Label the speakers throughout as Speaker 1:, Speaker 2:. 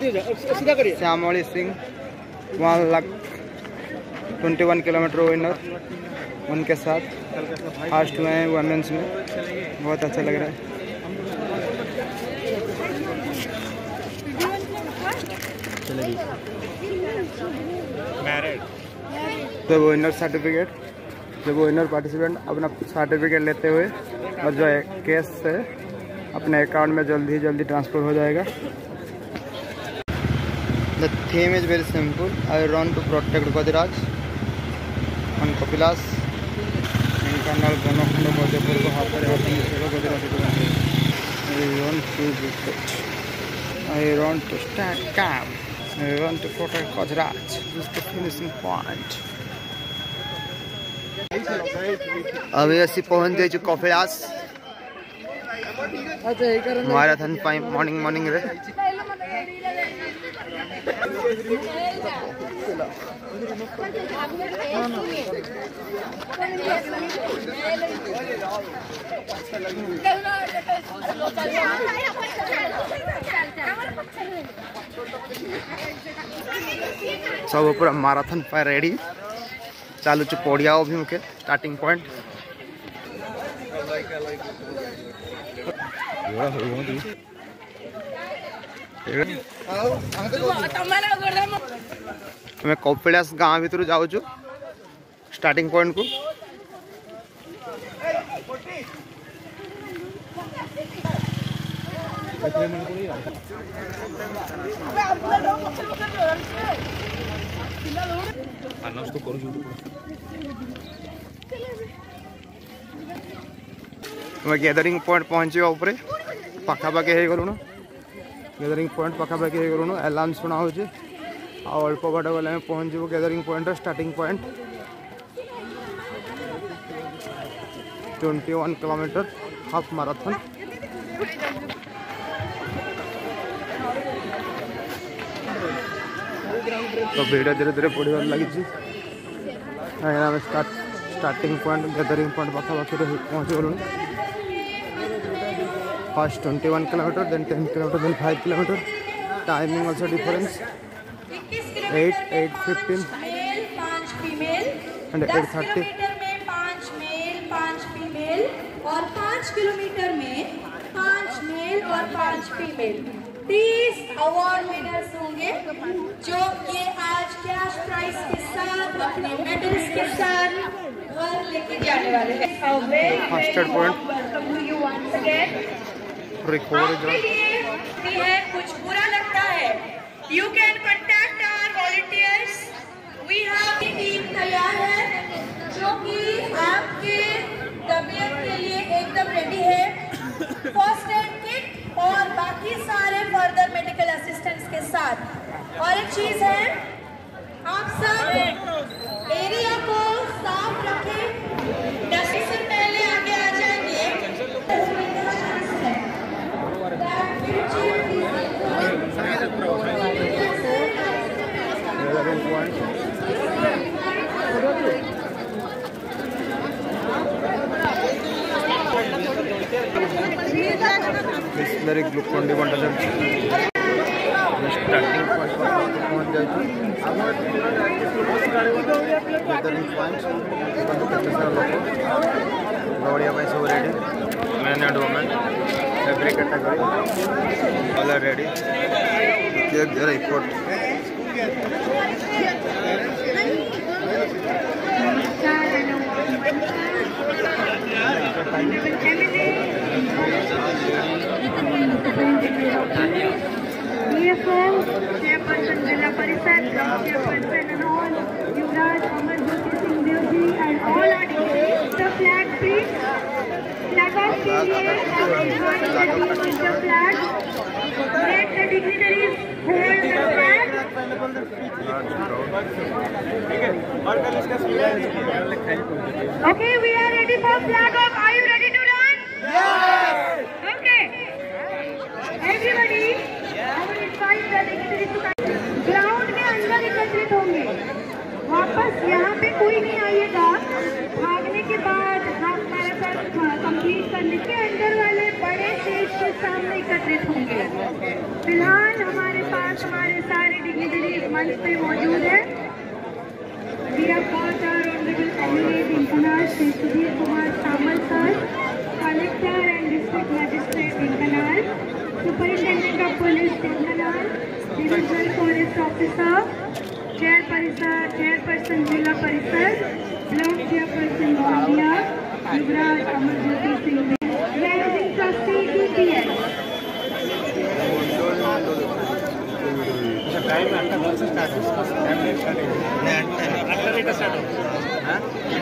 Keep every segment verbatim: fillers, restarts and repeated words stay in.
Speaker 1: Shyamoli Singh one lakh twenty one kilometre winner उनके साथ first हुए हैं वुमेन्स में। बहुत अच्छा लग रहा है। तो विनर सर्टिफिकेट जब विनर पार्टिसिपेंट अपना सर्टिफिकेट लेते हुए और जो है कैश से अपने अकाउंट में जल्दी जल्दी ट्रांसफर हो जाएगा। The theme is very simple, I run to protect Gajraj on Kapilas Dhenkanal बनखंड मध्यपुर को हाथरे हाथ Gajraj I run to I run to start काम I run to protect Gajraj this the finishing point. अभी असी पहुंच गए कपिलास मैराथन मॉर्निंग मॉर्निंग रे सब पूरा मैराथन पर रेडी चालू च पड़िया अभिमुखे स्टार्टिंग पॉइंट। मैं कपिलास गाँव भीतर जाऊँ स्टार्टिंग पॉइंट को। मैं गैदरिंग पॉइंट पहुँचे ऊपर पाखापाखि हो गलुण गैदरिंग पॉइंट पाखापाखि हो गलुण अलार्म शुणा हो अल्प बाट गले पहुँचू gathering point starting point twenty one kilometre half marathon. तो वीडियो धीरे धीरे बढ़िया लगी start starting point gathering point पाखापाखि पहुँची गलुण। First twenty one kilometre then ten kilometre then five kilometre timing also difference at eight fifteen and eight thirty.
Speaker 2: पाँच male पाँच फीमेल और पाँच किलोमीटर में पाँच मेल और पाँच फीमेल तीस अवार्ड विनर्स होंगे जो ये आज कैश प्राइज के साथ अपने मेडल्स के साथ घर लेके जाने वाले हैं।
Speaker 1: फर्स्ट पॉइंट
Speaker 2: आपके लिए भी है कुछ बुरा लगता है you can contact our volunteers we have team तैयार है जो कि आपके तबीयत के लिए एकदम रेडी है। फर्स्ट एड किट और बाकी सारे फर्दर मेडिकल असिस्टेंस के साथ। और एक चीज है आप सब एरिया को साफ रखें। दस से पहले आगे आ जाएंगे।
Speaker 1: बिस्लरी ग्लूकोन डी बंटा चलती स्टार्टिंग पॉइंट पर पहुंच जाए गैदरिंग पॉइंट दौड़िया सब ready man and women every category all are ready take their effort.
Speaker 2: Chairperson Zila Parishad chairperson and all Yuvraj Amarjyoti Singh Dev ji and all are the flag please flag off कीजिए and join the team on the flag. Let the dignitaries hold the flag. Okay, we are ready for flag off. Are you ready to run? Yes. Okay. Everybody, I will invite the dignitaries to come. Ground में अंदर एकत्रित होंगे। वापस यहाँ पे कोई नहीं आइएगा। भागने के बाद हाफ मैराथन कंप्लीट करने के अंदर वाले बड़े स्टेज के सामने एकत्रित होंगे। फिलहाल हमारे पास हमारे सारे डिग्निटरीज मंच पे मौजूद है। We have got our honorable eminent Inkanal Shri Sudhir Kumar Samal sir, Collector and District Magistrate Inkanal, Superintendent of Police Inkanal, Divisional Forest Officer, Chair Parisar, Chairperson Jilla Parisar, Block Chairperson Gondia, Yuvraj Amarjyoti Singh, Managing Trustee T P S.
Speaker 3: Time आठ बजे से start होगा। Time नहीं start होगा। नहीं आठ बजे का स्टार्ट होगा। हाँ?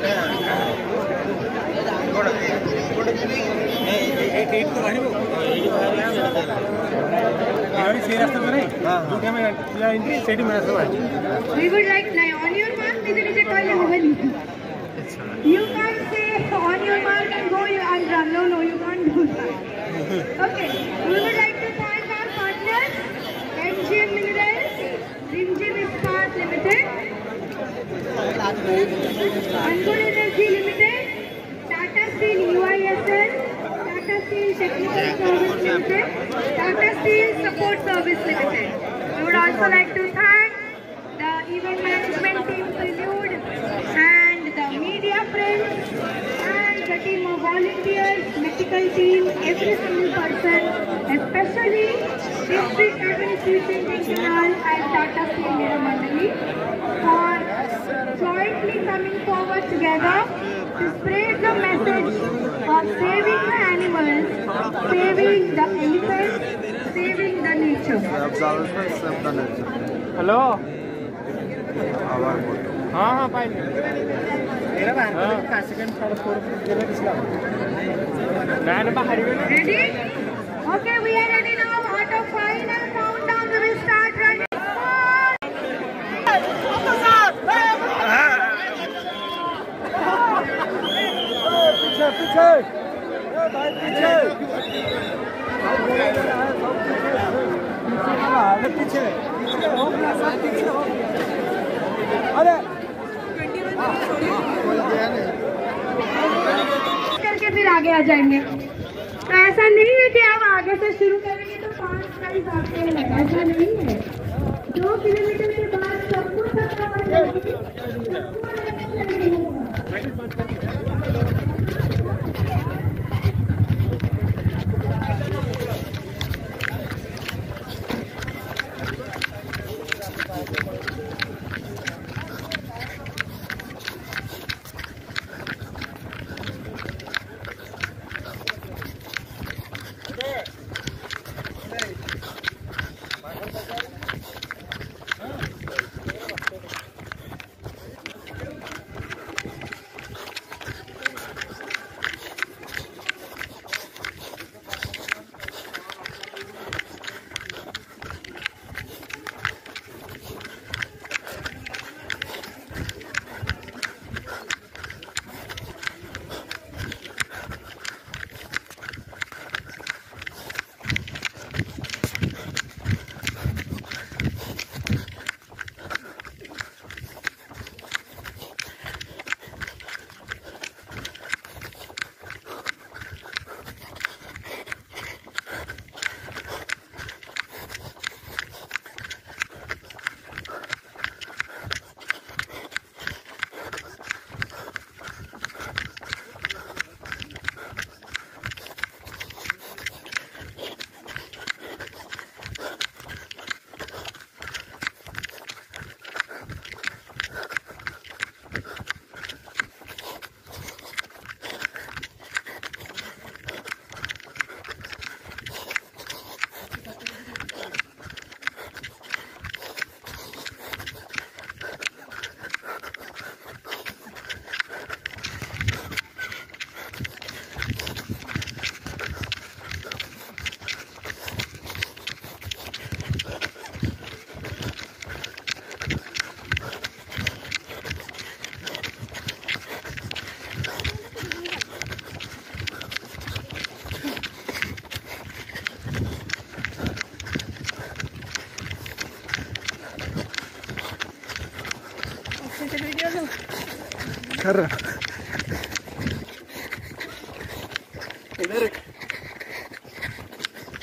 Speaker 3: थोड़ा थोड़ा नहीं एट एट तो वहीं वो एट बाहर है। यार ये रास्ते में नहीं। हाँ दूसरे में या इंट्री सेटिंग में रास्ते में।
Speaker 2: We would like now on your mark नीचे नीचे कॉल होगा नहीं। You can't say on your mark and go and run. No no you can't do that. Okay. We would like to thank our partners. M G M Minerals, Rimjim Ispat Limited, Angul Energy Limited, Tata Steel U I S L, Tata Steel Technical Service Limited, Tata Steel Support Service Limited. We would also like to thank the event management team Prelude and the media friends and the team of volunteers, medical team, every single person, especially District Administration Inkanal and Tata Steel Mandali for jointly coming forward together to spread the message of saving the animals, saving the elephants, saving the nature.
Speaker 3: Hello हाँ हाँ pile मेरा बहन पाँच second थोड़ा four जरूर इसला मैं ना बाहर ही
Speaker 2: Ready? Okay, we are ready now. Out of final countdown, we will start running.
Speaker 3: पीछे पीछे भाई पीछे पीछे पीछे अरे
Speaker 2: करके फिर आगे आ जाएंगे। तो ऐसा नहीं है कि आप आगे से शुरू करेंगे तो पाँच का हिसाब से लगेगा, ऐसा नहीं है। दो किलोमीटर के बाद सबको सबका
Speaker 1: कर इधर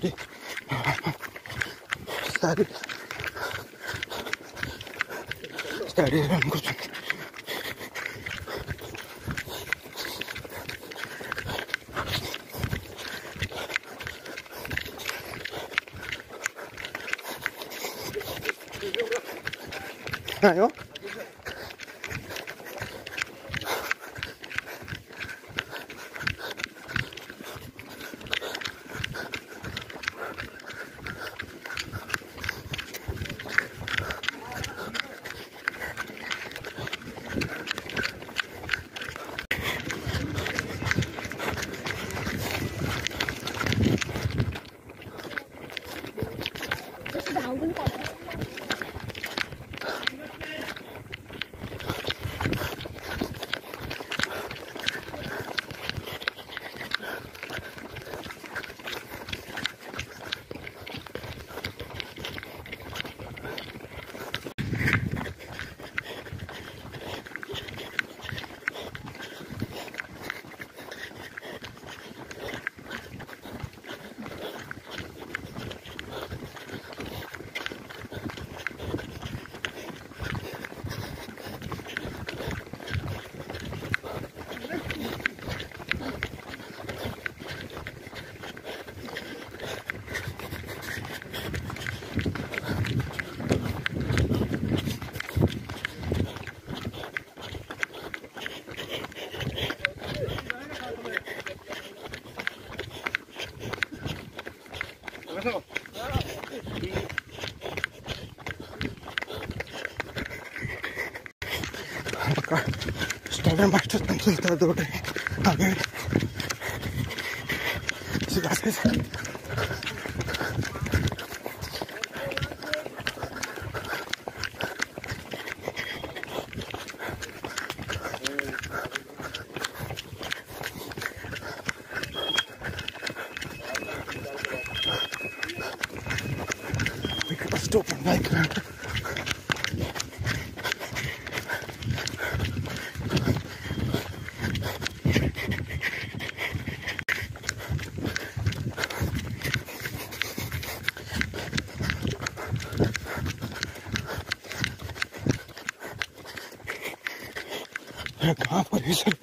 Speaker 1: स्टडी सारी स्टडी रन कर आयो स्टार्टर मास्टर पेंसिल था दो आगे सीधा से stop and like that. कहाँ पर है सर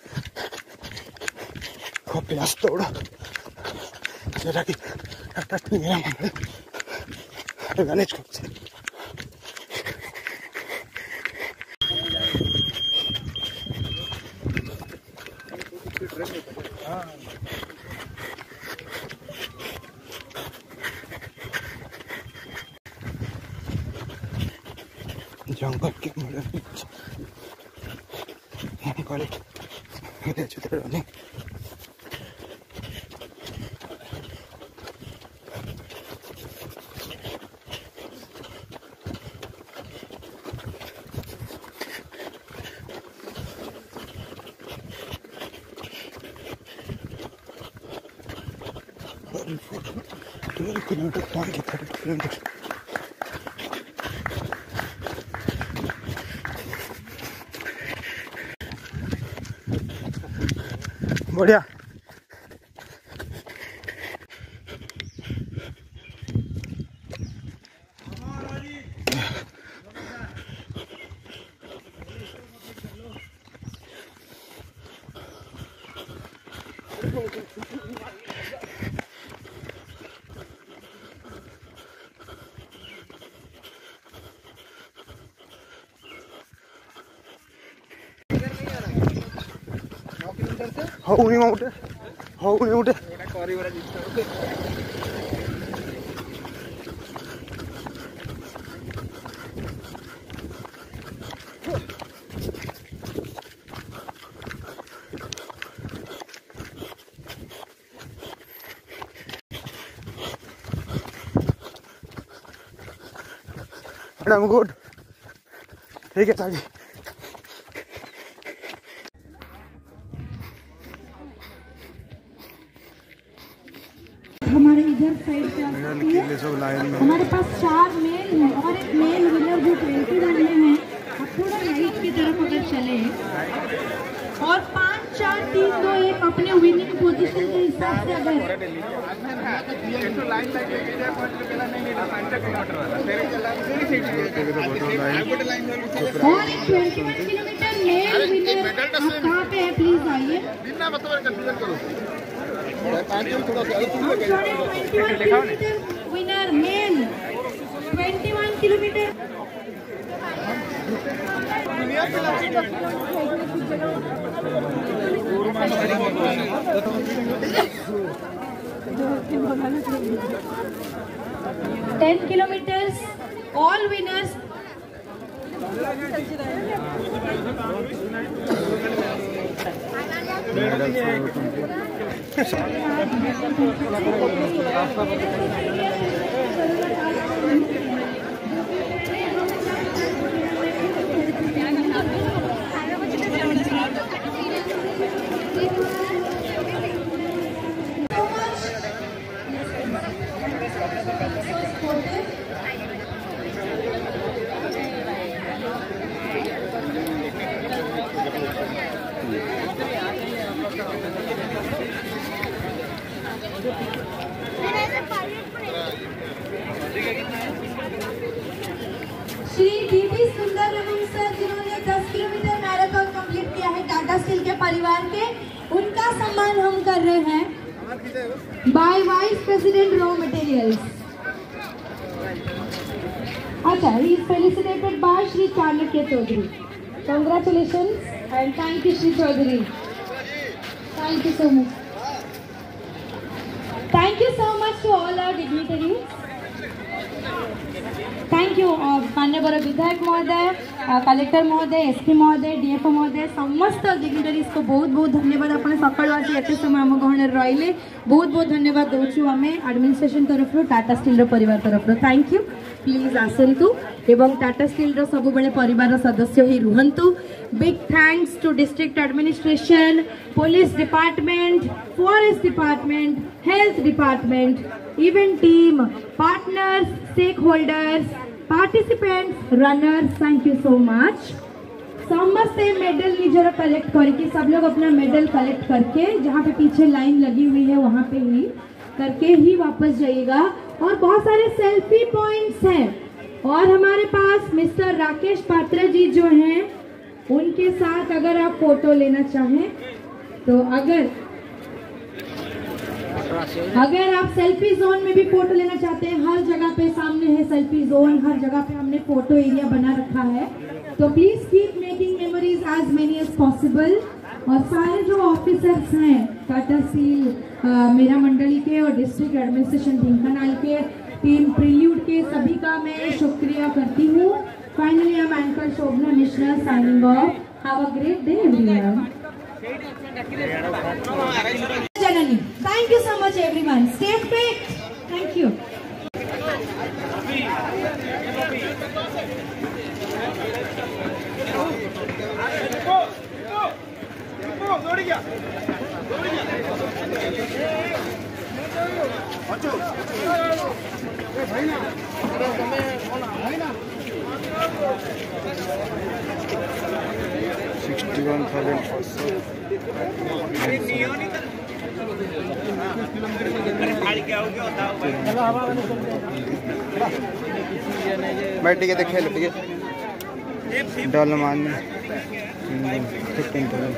Speaker 1: प्यास तोड़ा जरा कि मेरा मन गणेश को जंगल के बीच कॉलेज चित्र रनिंग ट्वेल्व किलोमीटर पाँच थर्टी किलोमीटर बढ़िया हाउ नहीं उठे हाउ नहीं उठे मैडम गुड ठीक है ताकि
Speaker 4: हमारे इधर साइड से हमारे पास चार मेल है और एक मेल व्हीलर जो ट्वेंटी वन में है। अब थोड़ा राइट की तरफ अगर चले और पांच चार तीन दो एक अपने विनिंग पोजीशन के हिसाब से अगर और एक twenty one kilometre male winner आप कहाँ पे है प्लीज आइए। Winner male twenty one kilometre ten kilometres all winners Shri DD Sundar Raman sir जिन्होंने दस किलोमीटर मैराथन कंप्लीट किया है टाटा स्टील के परिवार के, उनका सम्मान हम कर रहे हैं by vice president raw materials. अच्छा, he is felicitated by Shri Chanakya Chaudhary. Congratulations and thank you Shri Chaudhary. Thank you so much. Thank you so much to all our dignitaries. Thank you माननीय विधायक महोदय, कलेक्टर महोदय, एसपी महोदय, DFO महोदय, समस्त dignitaries को बहुत बहुत धन्यवाद। आपने सकाळु आज एत समय आम गहन रहिले बहुत बहुत धन्यवाद दौचु आम एडमिनिस्ट्रेशन तरफ टाटा स्टील परिवार तरफ। Thank you. प्लीज आसतु एवं टाटा स्टील सब बेले परिवार सदस्य ही रुहंतु। Big thanks to district administration, police department, forest department, health department, event team, partners, stakeholders, participants, runners, thank you so much. समस्त मेडल निजर कलेक्ट करके सब लोग अपना मेडल कलेक्ट करके जहाँ पे पीछे लाइन लगी हुई है वहाँ पे ही करके ही वापस जाइएगा। और बहुत सारे सेल्फी पॉइंट्स हैं और हमारे पास मिस्टर राकेश पात्रा जी जो हैं उनके साथ अगर आप फोटो लेना चाहें तो अगर अगर आप सेल्फी जोन में भी फोटो लेना चाहते हैं, हर जगह पे सामने है सेल्फी जोन, हर जगह पे हमने फोटो एरिया बना रखा है। तो please keep making memories as many as possible. और सारे जो ऑफिसर्स हैं टाटा स्टील मेरा मंडली के और डिस्ट्रिक्ट एडमिनिस्ट्रेशन ढेंकानाल के टीम प्रिल्यूड के सभी का मैं शुक्रिया करती हूँ। Finally I am anchor Shobhana Mishra signing off. Have a great day everyone. Janani, thank you so much everyone. Stay fit. Thank you.
Speaker 1: sixty-one thousand बैठ के देखे लो ठीक है। डलमान fifteen thousand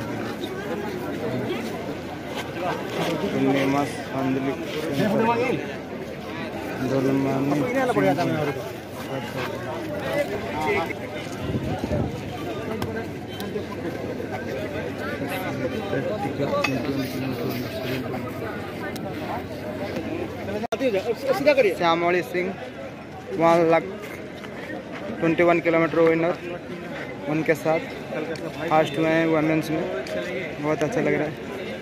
Speaker 1: Shyamoli Singh one lakh twenty one kilometre winner उनके साथ फर्स्ट हुए हैं वुमेन्स में। बहुत अच्छा लग रहा है।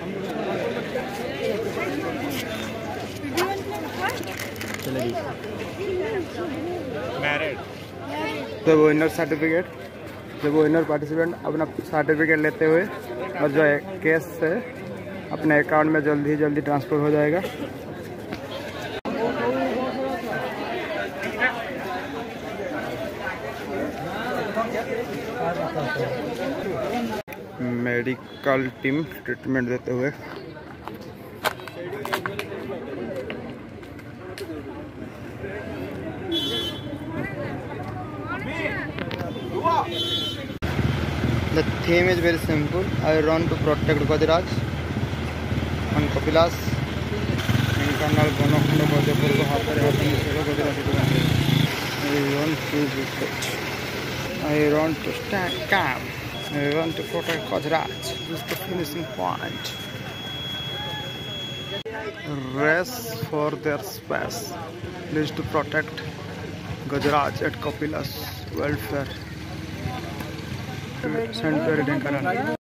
Speaker 1: तो विनर सर्टिफिकेट जब विनर पार्टिसिपेंट अपना सर्टिफिकेट लेते हुए और जो है केस से अपने अकाउंट में जल्दी ही जल्दी ट्रांसफर हो जाएगा। मेडिकल टीम ट्रीटमेंट देते हुए। The theme is very simple. I run to protect Gajraj on Kapilas. Dhenkanal बनखंड Gajpur को हाथ में हाथी गजराज को I run to wicket. I run to stand calm. I run to protect Gajraj. This is the finishing point. Race for their space. Please to protect Gajraj at Kapilas welfare. Sanctuary Dhenkanal.